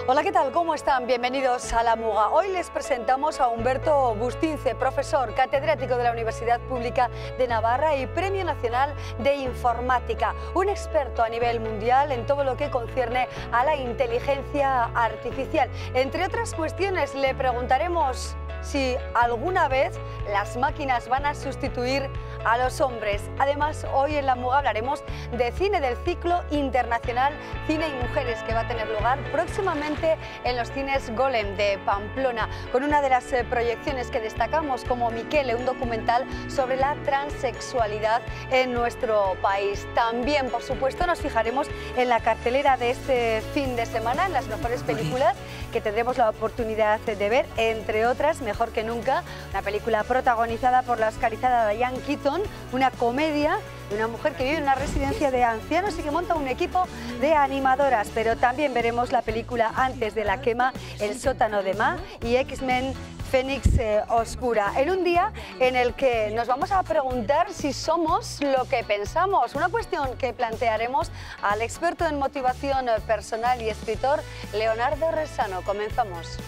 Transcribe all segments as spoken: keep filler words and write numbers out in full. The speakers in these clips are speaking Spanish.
Hola, ¿qué tal? ¿Cómo están? Bienvenidos a La Muga. Hoy les presentamos a Humberto Bustince, profesor catedrático de la Universidad Pública de Navarra y Premio Nacional de Informática, un experto a nivel mundial en todo lo que concierne a la inteligencia artificial. Entre otras cuestiones, le preguntaremos si alguna vez las máquinas van a sustituir a los hombres. Además, hoy en La Muga hablaremos de cine del ciclo internacional Cine y Mujeres, que va a tener lugar próximamente en los cines Golem de Pamplona, con una de las eh, proyecciones que destacamos como Miquele, un documental sobre la transexualidad en nuestro país. También, por supuesto, nos fijaremos en la cartelera de este fin de semana, en las mejores películas que tendremos la oportunidad de ver, entre otras, Mejor que Nunca, una película protagonizada por la oscarizada Diane Keaton, una comedia de una mujer que vive en una residencia de ancianos y que monta un equipo de animadoras. Pero también veremos la película Antes de la quema, El sótano de Ma y X-Men Fénix eh, Oscura, en un día en el que nos vamos a preguntar si somos lo que pensamos, una cuestión que plantearemos al experto en motivación personal y escritor Leonardo Resano. Comenzamos.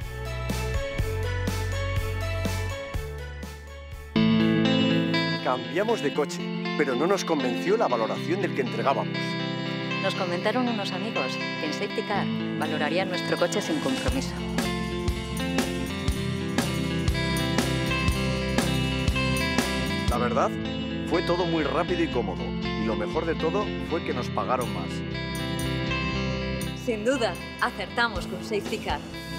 Cambiamos de coche, pero no nos convenció la valoración del que entregábamos. Nos comentaron unos amigos que en Safety Car valorarían nuestro coche sin compromiso. La verdad, fue todo muy rápido y cómodo, y lo mejor de todo fue que nos pagaron más. Sin duda, acertamos con Safety Car.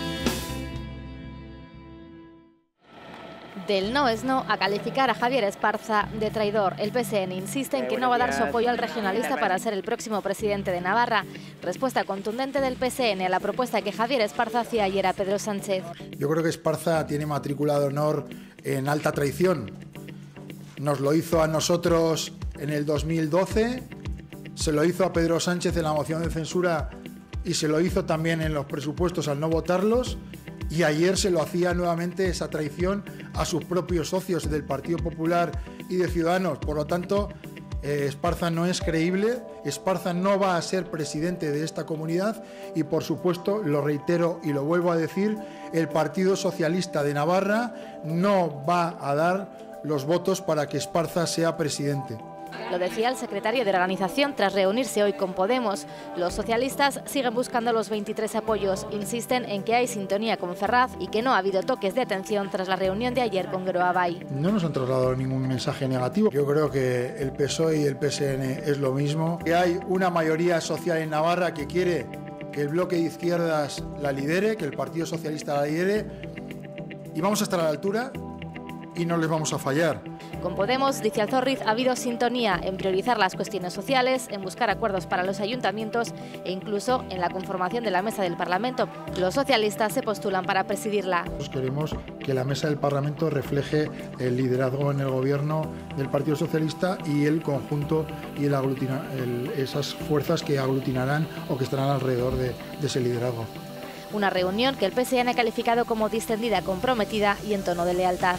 Del no es no a calificar a Javier Esparza de traidor. El P S N insiste en que no va a dar su apoyo al regionalista para ser el próximo presidente de Navarra. Respuesta contundente del P S N a la propuesta que Javier Esparza hacía ayer a Pedro Sánchez. Yo creo que Esparza tiene matrícula de honor en alta traición. Nos lo hizo a nosotros en el dos mil doce, se lo hizo a Pedro Sánchez en la moción de censura y se lo hizo también en los presupuestos al no votarlos. Y ayer se lo hacía nuevamente esa traición a sus propios socios del Partido Popular y de Ciudadanos. Por lo tanto, eh, Esparza no es creíble, Esparza no va a ser presidente de esta comunidad y, por supuesto, lo reitero y lo vuelvo a decir, el Partido Socialista de Navarra no va a dar los votos para que Esparza sea presidente. Lo decía el secretario de organización tras reunirse hoy con Podemos. Los socialistas siguen buscando los veintitrés apoyos. Insisten en que hay sintonía con Ferraz y que no ha habido toques de atención tras la reunión de ayer con Geroabay. No nos han trasladado ningún mensaje negativo. Yo creo que el P S O E y el P S N es lo mismo. Que hay una mayoría social en Navarra que quiere que el bloque de izquierdas la lidere, que el Partido Socialista la lidere, y vamos a estar a la altura y no les vamos a fallar. Con Podemos, dice Alzorriz, ha habido sintonía en priorizar las cuestiones sociales, en buscar acuerdos para los ayuntamientos e incluso en la conformación de la mesa del Parlamento. Los socialistas se postulan para presidirla. Nosotros queremos que la mesa del Parlamento refleje el liderazgo en el gobierno del Partido Socialista y el conjunto y el aglutina, el, esas fuerzas que aglutinarán o que estarán alrededor de, de ese liderazgo. Una reunión que el P S N ha calificado como distendida, comprometida y en tono de lealtad.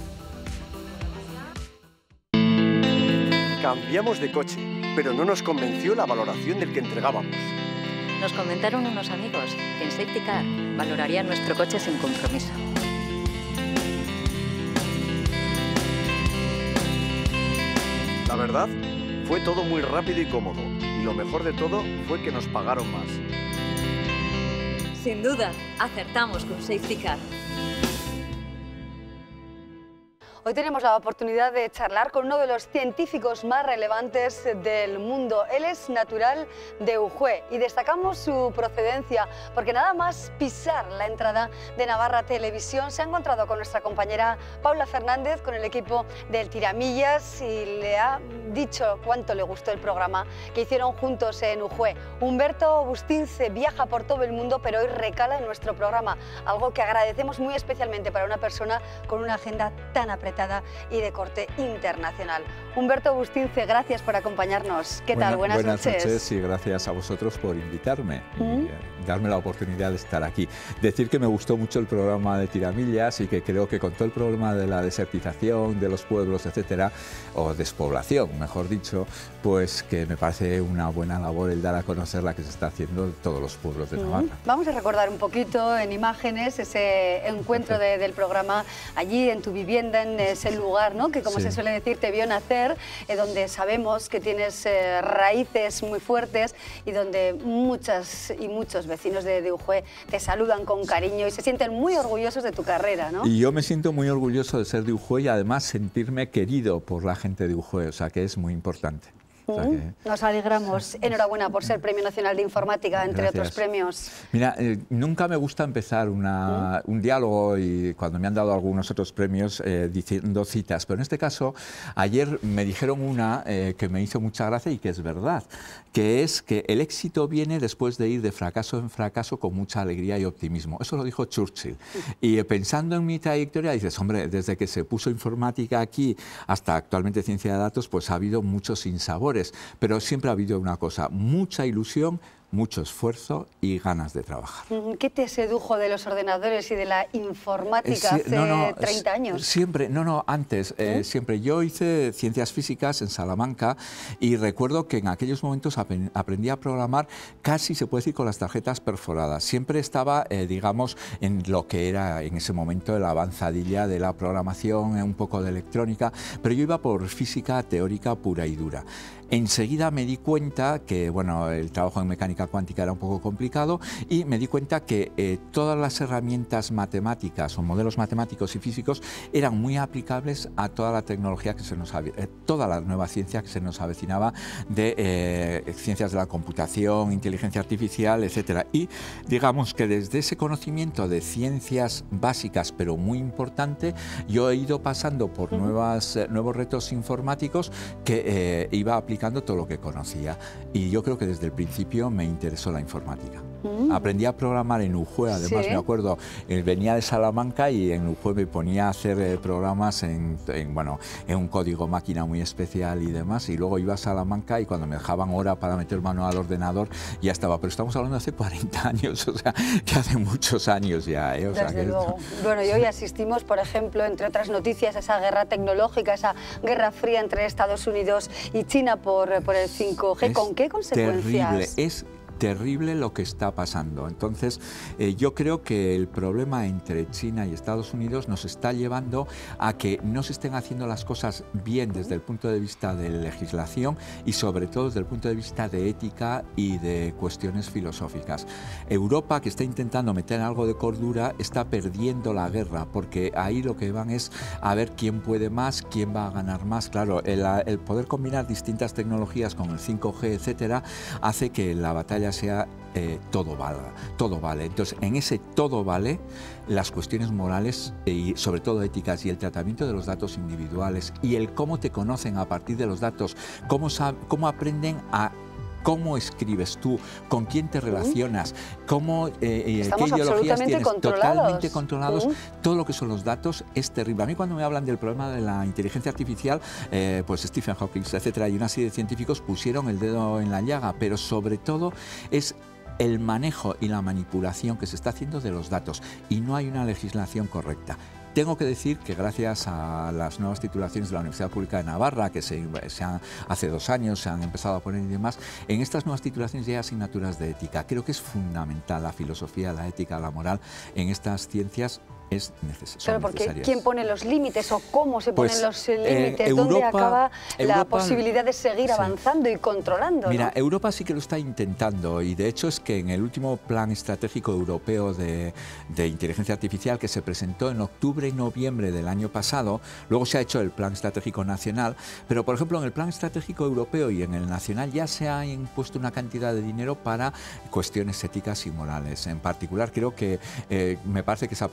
Cambiamos de coche, pero no nos convenció la valoración del que entregábamos. Nos comentaron unos amigos que en Safety Car valorarían nuestro coche sin compromiso. La verdad, fue todo muy rápido y cómodo, y lo mejor de todo fue que nos pagaron más. Sin duda, acertamos con Safety Car. Hoy tenemos la oportunidad de charlar con uno de los científicos más relevantes del mundo. Él es natural de Ujue y destacamos su procedencia porque nada más pisar la entrada de Navarra Televisión se ha encontrado con nuestra compañera Paula Fernández, con el equipo del Tiramillas, y le ha dicho cuánto le gustó el programa que hicieron juntos en Ujue. Humberto Bustince viaja por todo el mundo, pero hoy recala en nuestro programa, algo que agradecemos muy especialmente para una persona con una agenda tan apretada. apretada y de corte internacional. Humberto Bustince, gracias por acompañarnos. ¿Qué tal? Buena, buenas, buenas noches. noches y gracias a vosotros por invitarme ¿Mm? y eh, darme la oportunidad de estar aquí. Decir que me gustó mucho el programa de Tiramillas y que creo que con todo el problema de la desertización de los pueblos, etcétera, o despoblación, mejor dicho, pues que me parece una buena labor el dar a conocer la que se está haciendo en todos los pueblos de Navarra. ¿Mm? Vamos a recordar un poquito en imágenes ese encuentro de, del programa allí en tu vivienda, en ese lugar, ¿no? Que como Sí. se suele decir te vio nacer, eh, donde sabemos que tienes eh, raíces muy fuertes y donde muchas y muchos vecinos de, de Ujue te saludan con cariño y se sienten muy orgullosos de tu carrera, ¿no? Y yo me siento muy orgulloso de ser de Ujue y además sentirme querido por la gente de Ujue, o sea que es muy importante. O sea que... Nos alegramos. Enhorabuena por ser Premio Nacional de Informática, entre Gracias. otros premios. Mira, eh, nunca me gusta empezar una, un diálogo y cuando me han dado algunos otros premios eh, diciendo citas, pero en este caso ayer me dijeron una eh, que me hizo mucha gracia y que es verdad, que es que el éxito viene después de ir de fracaso en fracaso con mucha alegría y optimismo. Eso lo dijo Churchill. Y eh, pensando en mi trayectoria, dices, hombre, desde que se puso informática aquí hasta actualmente ciencia de datos, pues ha habido muchos sinsabores. Pero siempre ha habido una cosa, mucha ilusión, mucho esfuerzo y ganas de trabajar. ¿Qué te sedujo de los ordenadores y de la informática Eh, sí, hace no, no, treinta años? Siempre, no, no, antes, eh, ¿Eh? siempre. Yo hice ciencias físicas en Salamanca y recuerdo que en aquellos momentos ap- aprendí a programar casi, se puede decir, con las tarjetas perforadas. Siempre estaba, eh, digamos, en lo que era en ese momento la avanzadilla de la programación, eh, un poco de electrónica, pero yo iba por física teórica pura y dura. Enseguida me di cuenta que, bueno, el trabajo en mecánica cuántica era un poco complicado y me di cuenta que eh, todas las herramientas matemáticas o modelos matemáticos y físicos eran muy aplicables a toda la tecnología que se nos ave- eh, toda la nueva ciencia que se nos avecinaba de eh, ciencias de la computación, inteligencia artificial, etcétera. Y digamos que desde ese conocimiento de ciencias básicas pero muy importante, yo he ido pasando por nuevas, eh, nuevos retos informáticos que eh, iba aplicando todo lo que conocía y yo creo que desde el principio me interesó la informática. Mm. Aprendí a programar en Ujue, además, ¿sí? Me acuerdo, eh, venía de Salamanca y en Ujue me ponía a hacer eh, programas en, en, bueno, en un código máquina muy especial y demás, y luego iba a Salamanca y cuando me dejaban hora para meter mano al ordenador ya estaba, pero estamos hablando de hace cuarenta años, o sea, que hace muchos años ya. ¿eh? O Desde sea, que luego. Bueno, y hoy asistimos, por ejemplo, entre otras noticias, a esa guerra tecnológica, esa guerra fría entre Estados Unidos y China por, por el cinco G. Es ¿Con qué consecuencias? Terrible, es terrible lo que está pasando. Entonces, eh, yo creo que el problema entre China y Estados Unidos nos está llevando a que no se estén haciendo las cosas bien desde el punto de vista de legislación y sobre todo desde el punto de vista de ética y de cuestiones filosóficas. Europa, que está intentando meter algo de cordura, está perdiendo la guerra porque ahí lo que van es a ver quién puede más, quién va a ganar más. Claro, el, el poder combinar distintas tecnologías con el cinco G, etcétera, hace que la batalla sea eh, todo valga, todo vale. Entonces, en ese todo vale, las cuestiones morales y sobre todo éticas y el tratamiento de los datos individuales y el cómo te conocen a partir de los datos, cómo, cómo aprenden a cómo escribes tú, con quién te relacionas, cómo, eh, qué ideologías tienes, totalmente controlados. Uh-huh. Todo lo que son los datos es terrible. A mí cuando me hablan del problema de la inteligencia artificial, eh, pues Stephen Hawking, etcétera, y una serie de científicos pusieron el dedo en la llaga, pero sobre todo es el manejo y la manipulación que se está haciendo de los datos y no hay una legislación correcta. Tengo que decir que gracias a las nuevas titulaciones de la Universidad Pública de Navarra, que se, se han, hace dos años se han empezado a poner y demás, en estas nuevas titulaciones ya hay asignaturas de ética. Creo que es fundamental la filosofía, la ética, la moral en estas ciencias. Es necesario. Pero porque ¿quién pone los límites o cómo se pues, ponen los límites? Eh, ¿Dónde Europa, acaba la Europa, posibilidad de seguir sí. avanzando y controlando? Mira, ¿no? Europa sí que lo está intentando y de hecho es que en el último Plan Estratégico Europeo de, de Inteligencia Artificial que se presentó en octubre y noviembre del año pasado, luego se ha hecho el Plan Estratégico Nacional, pero por ejemplo en el Plan Estratégico Europeo y en el Nacional ya se ha impuesto una cantidad de dinero para cuestiones éticas y morales. En particular creo que eh, me parece que es a partir del dos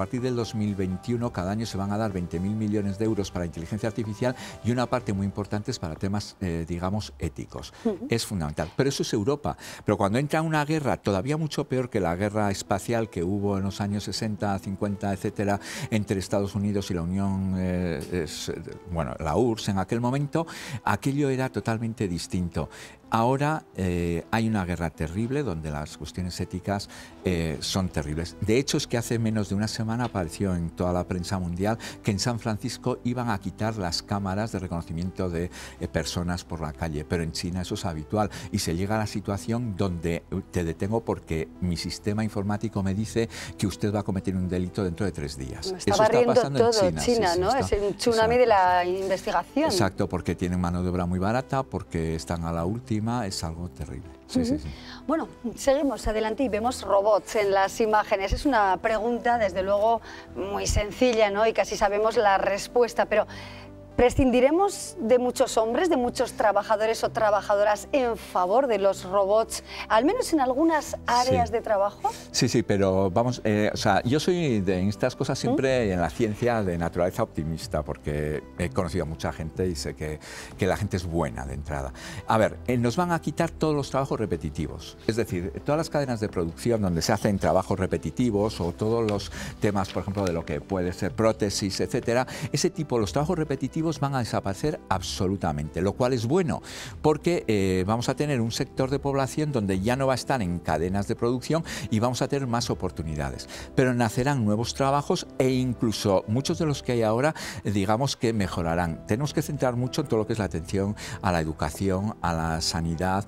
dos mil veintiuno cada año se van a dar veinte mil millones de euros para inteligencia artificial y una parte muy importante es para temas, eh, digamos, éticos. Uh-huh. Es fundamental. Pero eso es Europa. Pero cuando entra una guerra todavía mucho peor que la guerra espacial que hubo en los años sesenta, cincuenta, etcétera, entre Estados Unidos y la Unión, eh, es, bueno, la U R S S en aquel momento, aquello era totalmente distinto. Ahora eh, hay una guerra terrible donde las cuestiones éticas eh, son terribles. De hecho, es que hace menos de una semana apareció en toda la prensa mundial que en San Francisco iban a quitar las cámaras de reconocimiento de eh, personas por la calle, pero en China eso es habitual y se llega a la situación donde te detengo porque mi sistema informático me dice que usted va a cometer un delito dentro de tres días. Me está eso está pasando todo en China, China sí, ¿no? Sí, está, es el tsunami exacto. de la investigación. Exacto, porque tienen mano de obra muy barata, porque están a la última. Es algo terrible. Sí, uh-huh. sí, sí. Bueno, seguimos adelante y vemos robots en las imágenes. Es una pregunta, desde luego, muy sencilla, ¿no? Y casi sabemos la respuesta, pero ¿prescindiremos de muchos hombres, de muchos trabajadores o trabajadoras en favor de los robots, al menos en algunas áreas sí. de trabajo? Sí, sí, pero vamos, eh, o sea, yo soy de en estas cosas siempre ¿Mm? en la ciencia de naturaleza optimista, porque he conocido a mucha gente y sé que, que la gente es buena de entrada. A ver, eh, nos van a quitar todos los trabajos repetitivos, es decir, todas las cadenas de producción donde se hacen trabajos repetitivos o todos los temas, por ejemplo, de lo que puede ser prótesis, etcétera, ese tipo, los trabajos repetitivos van a desaparecer absolutamente, lo cual es bueno porque eh, vamos a tener un sector de población donde ya no va a estar en cadenas de producción y vamos a tener más oportunidades, pero nacerán nuevos trabajos e incluso muchos de los que hay ahora eh, digamos que mejorarán. Tenemos que centrar mucho en todo lo que es la atención a la educación, a la sanidad,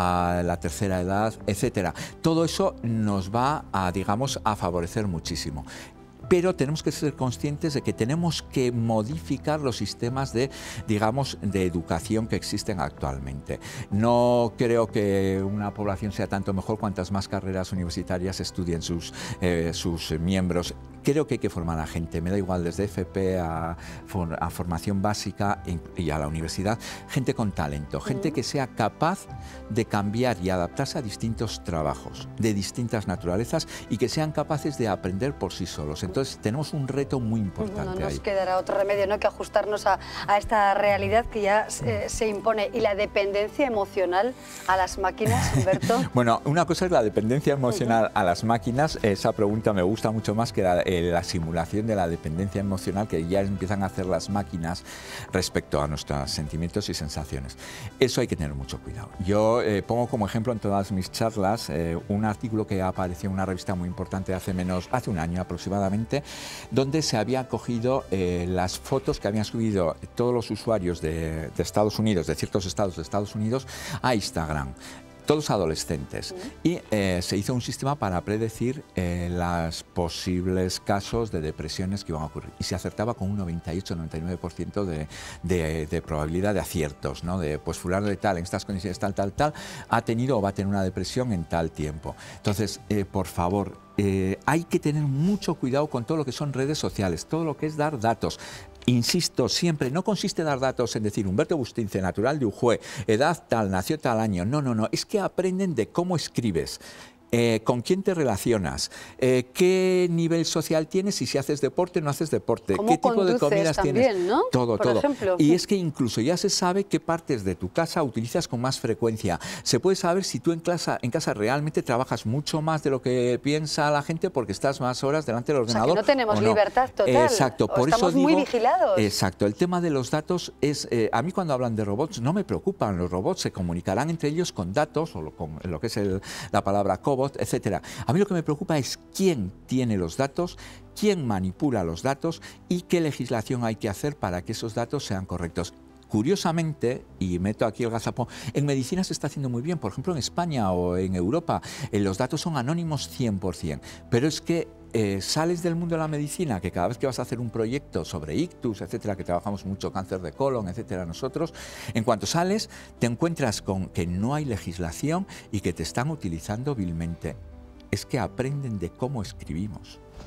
a la tercera edad, etcétera. Todo eso nos va a, digamos, a favorecer muchísimo. Pero tenemos que ser conscientes de que tenemos que modificar los sistemas de, digamos, de educación que existen actualmente. No creo que una población sea tanto mejor cuantas más carreras universitarias estudien sus, eh, sus miembros. Creo que hay que formar a gente, me da igual desde F P a, a formación básica y a la universidad, gente con talento, gente que sea capaz de cambiar y adaptarse a distintos trabajos, de distintas naturalezas y que sean capaces de aprender por sí solos. Entonces tenemos un reto muy importante ahí. No nos ahí. quedará otro remedio, ¿no?, que ajustarnos a, a esta realidad que ya eh, se impone. ¿Y la dependencia emocional a las máquinas, Humberto? Bueno, una cosa es la dependencia emocional uh-huh. a las máquinas. Esa pregunta me gusta mucho más que la, eh, la simulación de la dependencia emocional que ya empiezan a hacer las máquinas respecto a nuestros sentimientos y sensaciones. Eso hay que tener mucho cuidado. Yo eh, pongo como ejemplo en todas mis charlas eh, un artículo que apareció en una revista muy importante hace menos, hace un año aproximadamente, donde se habían cogido eh, las fotos que habían subido todos los usuarios de, de Estados Unidos, de ciertos estados de Estados Unidos, a Instagram. Todos adolescentes, y eh, se hizo un sistema para predecir eh, los posibles casos de depresiones que iban a ocurrir, y se acertaba con un noventa y ocho a noventa y nueve por ciento de, de, de probabilidad de aciertos, ¿no? De pues fulano de tal, en estas condiciones tal, tal, tal, ha tenido o va a tener una depresión en tal tiempo. Entonces, eh, por favor, eh, hay que tener mucho cuidado con todo lo que son redes sociales, todo lo que es dar datos. Insisto, siempre, no consiste en dar datos en decir Humberto Bustince, natural de Ujue, edad tal, nació tal año. No, no, no, es que aprenden de cómo escribes. Eh, con quién te relacionas, eh, qué nivel social tienes y si haces deporte o no haces deporte, qué tipo de comidas también, tienes, ¿no? todo, Por todo. ejemplo. Y es que incluso ya se sabe qué partes de tu casa utilizas con más frecuencia. Se puede saber si tú en casa, en casa realmente trabajas mucho más de lo que piensa la gente porque estás más horas delante del ordenador. O sea, que no tenemos no. libertad total. Exacto, o por estamos eso muy digo, vigilados. Exacto, el tema de los datos es, eh, a mí cuando hablan de robots no me preocupan. Los robots se comunicarán entre ellos con datos o lo, con lo que es el, la palabra cobot, etcétera. A mí lo que me preocupa es quién tiene los datos, quién manipula los datos y qué legislación hay que hacer para que esos datos sean correctos. Curiosamente, y meto aquí el gazapón, en medicina se está haciendo muy bien. Por ejemplo, en España o en Europa, eh, los datos son anónimos cien por cien. Pero es que eh, sales del mundo de la medicina, que cada vez que vas a hacer un proyecto sobre ictus, etcétera, que trabajamos mucho cáncer de colon, etcétera, nosotros, en cuanto sales, te encuentras con que no hay legislación y que te están utilizando vilmente. Es que aprenden de cómo escribimos.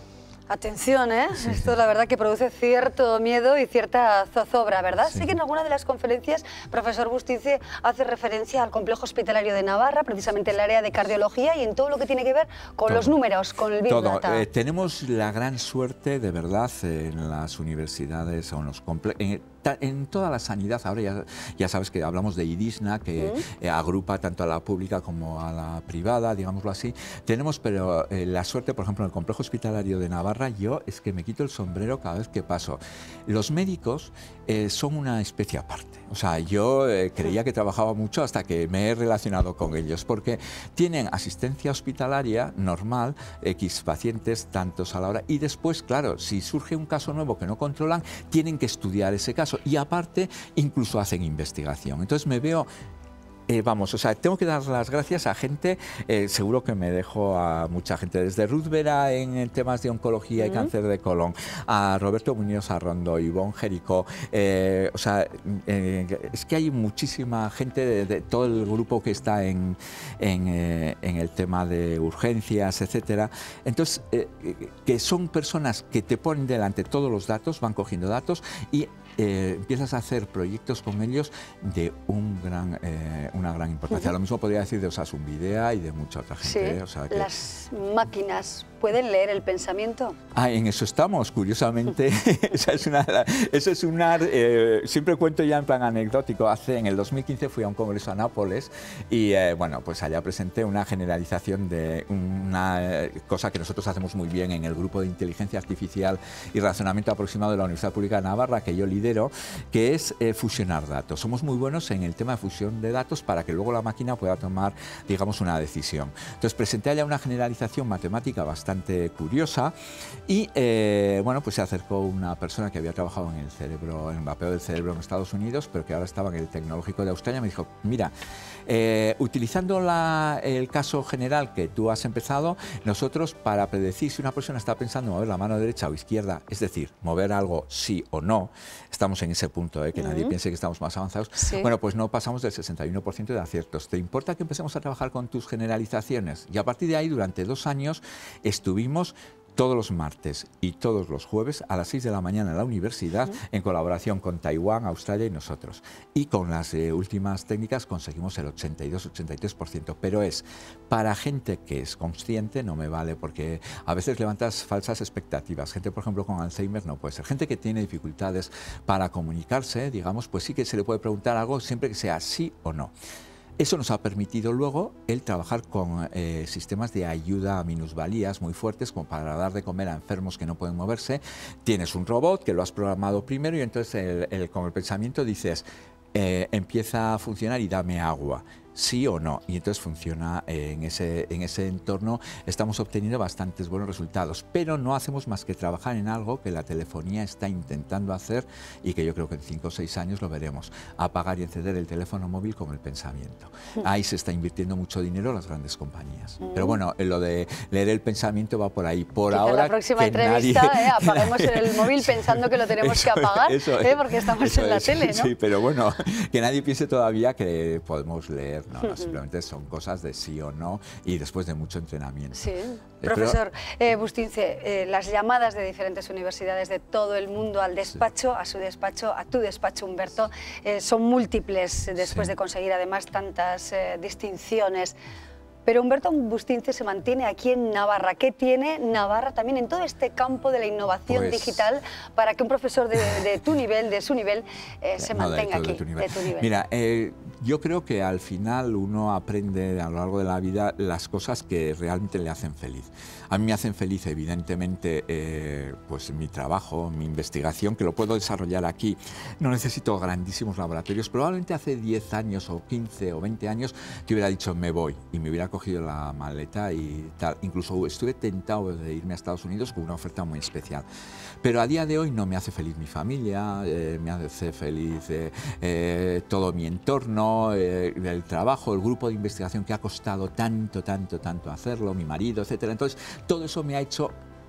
Atención, ¿eh? Sí. Esto la verdad que produce cierto miedo y cierta zozobra, ¿verdad? Sí. Sé que en alguna de las conferencias, profesor Bustince hace referencia al Complejo Hospitalario de Navarra, precisamente en el área de cardiología y en todo lo que tiene que ver con todo. Los números, con el Big todo. Data. Eh, tenemos la gran suerte, de verdad, en las universidades o en los complejos, en, en toda la sanidad. Ahora ya, ya sabes que hablamos de IDISNA, que ¿Mm? eh, agrupa tanto a la pública como a la privada, digámoslo así. Tenemos, pero eh, la suerte, por ejemplo, en el Complejo Hospitalario de Navarra, yo es que me quito el sombrero cada vez que paso. Los médicos eh, son una especie aparte. O sea, yo eh, creía que trabajaba mucho hasta que me he relacionado con ellos, porque tienen asistencia hospitalaria normal, X pacientes, tantos a la hora, y después, claro, si surge un caso nuevo que no controlan, tienen que estudiar ese caso y aparte incluso hacen investigación. Entonces me veo... Eh, vamos, o sea, tengo que dar las gracias a gente, eh, seguro que me dejo a mucha gente, desde Ruth Vera en temas de oncología y uh-huh. cáncer de colon, a Roberto Muñoz Arrondo, Ivonne Jericó, eh, o sea, eh, es que hay muchísima gente de, de todo el grupo que está en, en, eh, en el tema de urgencias, etcétera. Entonces, eh, que son personas que te ponen delante todos los datos, van cogiendo datos y Eh, empiezas a hacer proyectos con ellos de un gran, eh, una gran importancia. Uh-huh. Lo mismo podría decir de Osasun Videa y de mucha otra gente. Sí. ¿eh? O sea que... Las máquinas pueden leer el pensamiento. Ah, en eso estamos, curiosamente. Esa es una, eso es una eh, siempre cuento ya en plan anecdótico. Hace, en el dos mil quince fui a un congreso a Nápoles y eh, bueno, pues allá presenté una generalización de una eh, cosa que nosotros hacemos muy bien en el grupo de inteligencia artificial y razonamiento aproximado de la Universidad Pública de Navarra, que yo lidero, que es eh, fusionar datos. Somos muy buenos en el tema de fusión de datos para que luego la máquina pueda tomar, digamos, una decisión. Entonces presenté allá una generalización matemática bastante curiosa y eh, bueno, pues se acercó una persona que había trabajado en el cerebro, en el mapeo del cerebro en Estados Unidos, pero que ahora estaba en el Tecnológico de Australia. Me dijo, mira, eh, utilizando la, el caso general que tú has empezado, nosotros para predecir si una persona está pensando en mover la mano derecha o izquierda, es decir, mover algo sí o no, estamos en ese punto, ¿eh? que uh-huh. nadie piense que estamos más avanzados, sí. bueno, pues no pasamos del sesenta y uno por ciento de aciertos. ¿Te importa que empecemos a trabajar con tus generalizaciones? Y a partir de ahí, durante dos años, estuvimos todos los martes y todos los jueves a las seis de la mañana en la universidad, uh-huh. en colaboración con Taiwán, Australia y nosotros. Y con las eh, últimas técnicas conseguimos el ochenta y dos ochenta y tres por ciento, pero es para gente que es consciente, no me vale, porque a veces levantas falsas expectativas. Gente, por ejemplo, con Alzheimer no puede ser. Gente que tiene dificultades para comunicarse, digamos, pues sí que se le puede preguntar algo siempre que sea sí o no. Eso nos ha permitido luego el trabajar con eh, sistemas de ayuda a minusvalías muy fuertes, como para dar de comer a enfermos que no pueden moverse. Tienes un robot que lo has programado primero y entonces el, el, con el pensamiento dices, eh, empieza a funcionar y dame agua. Sí o no, y entonces funciona eh, en, ese, en ese entorno. Estamos obteniendo bastantes buenos resultados, pero no hacemos más que trabajar en algo que la telefonía está intentando hacer y que yo creo que en cinco o seis años lo veremos: apagar y encender el teléfono móvil con el pensamiento. Ahí se está invirtiendo mucho dinero las grandes compañías. Mm. Pero bueno, lo de leer el pensamiento va por ahí. Por Quizá ahora, la próxima que entrevista nadie, eh, apaguemos en el móvil pensando que lo tenemos eso, que apagar, eso, eh, porque estamos eso en la es, tele, ¿no? Sí, pero bueno, que nadie piense todavía que podemos leer. No, no, simplemente son cosas de sí o no y después de mucho entrenamiento. Sí. Eh, Profesor eh, Bustince, eh, las llamadas de diferentes universidades de todo el mundo al despacho, sí. a su despacho, a tu despacho, Humberto, eh, son múltiples después sí. de conseguir además tantas eh, distinciones. Pero Humberto Bustince se mantiene aquí en Navarra. ¿Qué tiene Navarra también en todo este campo de la innovación pues, digital para que un profesor de, de tu nivel, de su nivel, eh, se no, mantenga de tu, aquí? De tu nivel. De tu nivel. Mira, eh, yo creo que al final uno aprende a lo largo de la vida las cosas que realmente le hacen feliz. A mí me hacen feliz, evidentemente, eh, pues mi trabajo, mi investigación, que lo puedo desarrollar aquí. No necesito grandísimos laboratorios. Probablemente hace diez años o quince o veinte años te hubiera dicho me voy y me hubiera cogido la maleta y tal. Incluso estuve tentado de irme a Estados Unidos con una oferta muy especial. Pero a día de hoy no me hace feliz mi familia, eh, me hace feliz eh, eh, todo mi entorno, eh, el trabajo, el grupo de investigación que ha costado tanto, tanto, tanto hacerlo, mi marido, etcétera. Entonces, todo eso me ha hecho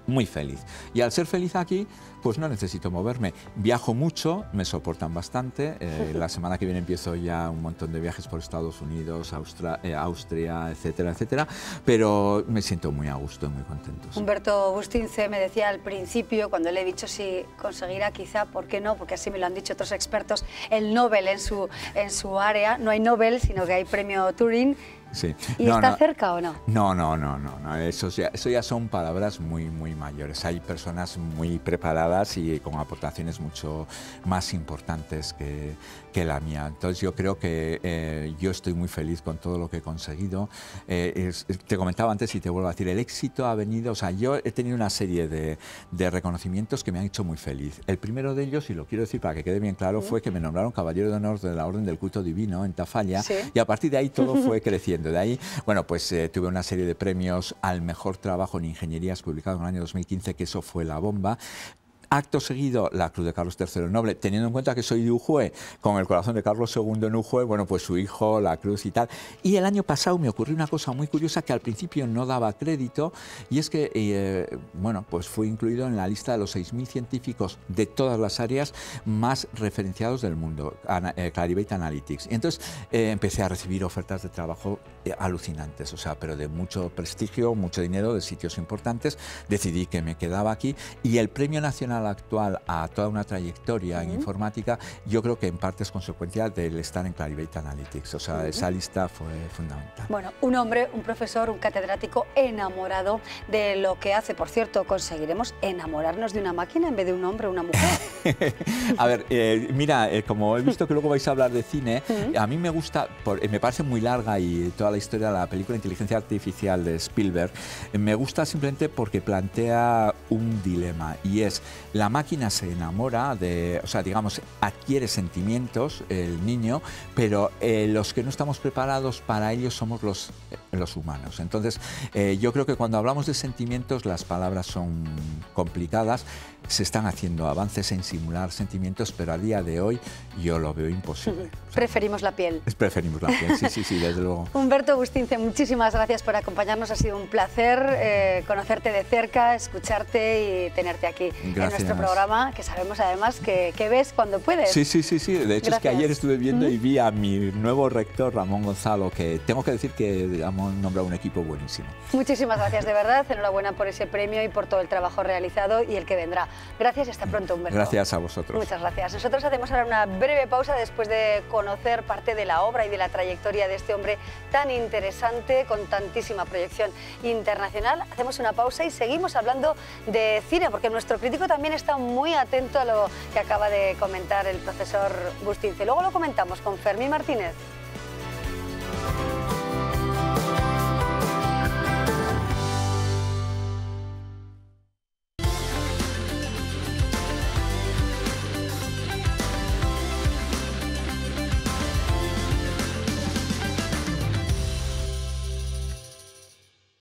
muy feliz. Y al ser feliz aquí, pues no necesito moverme. Viajo mucho, me soportan bastante. Eh, la semana que viene empiezo ya un montón de viajes por Estados Unidos, Austra, eh, Austria, etcétera, etcétera. Pero me siento muy a gusto y muy contento. Sí. Humberto Bustince me decía al principio, cuando le he dicho si conseguirá quizá, ¿por qué no? Porque así me lo han dicho otros expertos, el Nobel en su, en su área. No hay Nobel, sino que hay premio Turing. Sí. ¿Y no, está no, cerca o no? No, no, no, no, no. Eso, ya, eso ya son palabras muy, muy mayores. Hay personas muy preparadas y con aportaciones mucho más importantes que, que la mía. Entonces yo creo que eh, yo estoy muy feliz con todo lo que he conseguido. Eh, es, te comentaba antes y te vuelvo a decir, el éxito ha venido, o sea, yo he tenido una serie de, de reconocimientos que me han hecho muy feliz. El primero de ellos, y lo quiero decir para que quede bien claro, fue que me nombraron Caballero de Honor de la Orden del Culto Divino en Tafalla, ¿sí? Y a partir de ahí todo fue creciendo. De ahí, bueno, pues eh, tuve una serie de premios al mejor trabajo en ingenierías publicado en el año dos mil quince, que eso fue la bomba. Acto seguido, la Cruz de Carlos tercero el Noble, teniendo en cuenta que soy de Ujue, con el corazón de Carlos segundo en Ujue, bueno, pues su hijo, la Cruz y tal. Y el año pasado me ocurrió una cosa muy curiosa que al principio no daba crédito, y es que, eh, bueno, pues fui incluido en la lista de los seis mil científicos de todas las áreas más referenciados del mundo, eh, Clarivate Analytics. Y entonces eh, empecé a recibir ofertas de trabajo eh, alucinantes, o sea, pero de mucho prestigio, mucho dinero, de sitios importantes. Decidí que me quedaba aquí, y el Premio Nacional actual a toda una trayectoria uh-huh. en informática, yo creo que en parte es consecuencia del estar en Clarivate Analytics, o sea, uh-huh. esa lista fue fundamental. Bueno, un hombre, un profesor, un catedrático enamorado de lo que hace. Por cierto, ¿conseguiremos enamorarnos de una máquina en vez de un hombre o una mujer? A ver, eh, mira, eh, como he visto que luego vais a hablar de cine, uh-huh. a mí me gusta, por, eh, me parece muy larga y toda la historia de la película Inteligencia Artificial de Spielberg, eh, me gusta simplemente porque plantea un dilema, y es: la máquina se enamora de, o sea, digamos, adquiere sentimientos el niño, pero eh, los que no estamos preparados para ellos somos los, eh, los humanos. Entonces, eh, yo creo que cuando hablamos de sentimientos, las palabras son complicadas. Se están haciendo avances en simular sentimientos, pero a día de hoy yo lo veo imposible. O sea, preferimos la piel. Preferimos la piel, sí, sí, sí, desde luego. Humberto Bustince, muchísimas gracias por acompañarnos. Ha sido un placer eh, conocerte de cerca, escucharte y tenerte aquí gracias. En nuestro programa, que sabemos además que, que ves cuando puedes. Sí, sí, sí, sí. De hecho, gracias. Es que ayer estuve viendo y vi a mi nuevo rector, Ramón Gonzalo, que tengo que decir que hemos nombrado un equipo buenísimo. Muchísimas gracias, de verdad. Enhorabuena por ese premio y por todo el trabajo realizado y el que vendrá. Gracias y hasta pronto, Humberto. Gracias a vosotros. Muchas gracias. Nosotros hacemos ahora una breve pausa después de conocer parte de la obra y de la trayectoria de este hombre tan interesante, con tantísima proyección internacional. Hacemos una pausa y seguimos hablando de cine, porque nuestro crítico también está muy atento a lo que acaba de comentar el profesor Bustince. Luego lo comentamos con Fermín Martínez.